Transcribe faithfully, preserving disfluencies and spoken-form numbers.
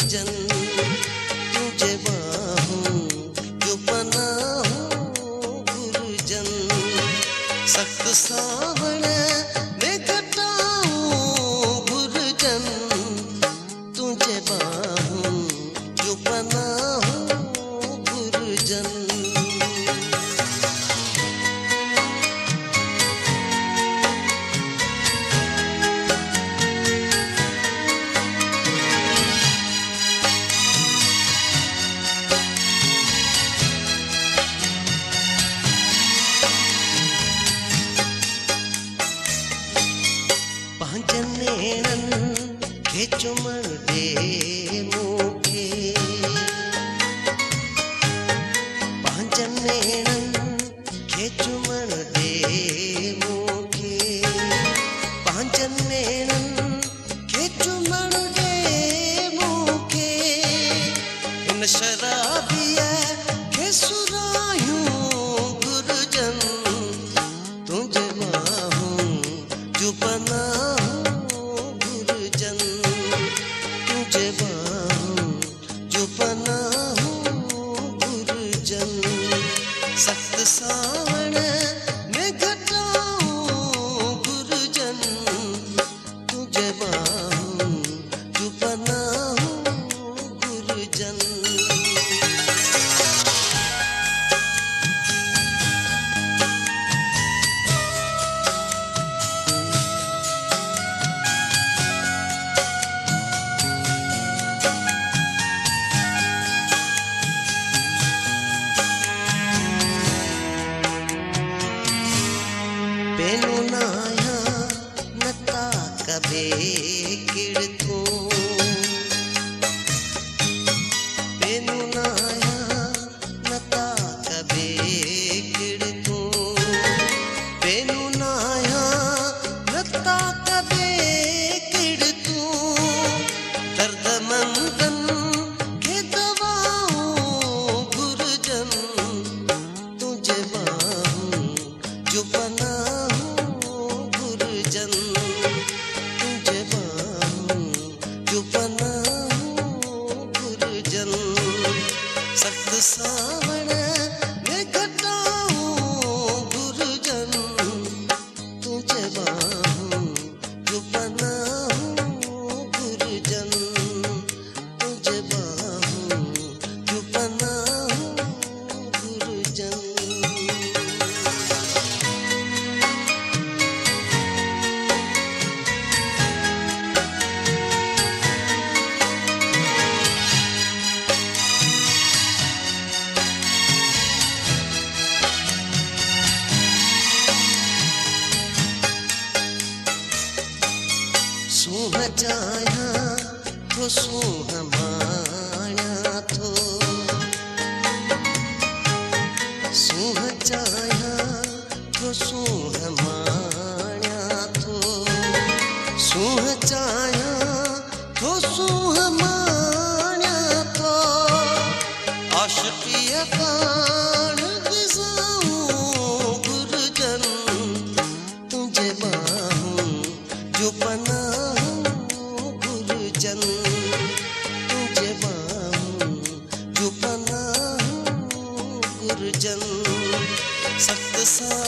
गुरुजन तुझे बाहों जो पनाह गुरुजन सख्त सावण में घटाऊं गुरुजन तुझे बाहों जो पनाह गुरुजन पांचनेणन के चुमन दे मुखे पांचनेणन के चुमन दे मुखे पांचनेणन के चुमन दे मुखे इन शराबिया के सुरायूं गुरुजन तुझे बाहों जो पनाह गुरुजन तुझे बाहों जो पनाह गुरुजन सख्त सावण में घटाऊं गुरुजन तुझे बाहों जो पनाह गुरुजन पेनु नाया नता कबे किड़तू पेनु नाया नता कबे किड़तू पेनु नाया नता कबे किड़तू दर्द मंदन के दवाऊं गुरुजन तुझे बाहों जो पनाह गुरुजन तुझे बाहों जो पनाह गुरुजन सख्त सावण में घटाऊं गुरुजन तुझे बाहों जो पनाह गुरुजन तुझे बाहों जो पनाह गुरुजन सूह जाया तो सूह माया तो सूह जाया तो सूह माया तो सूह जाया तो सूह माया तो आशिकिया कान गिज़ाऊं गुरुजन तुझे बाहों जो पनाह गुरुजन तुझे बाहों जो पनाह गुरुजन सख्त सा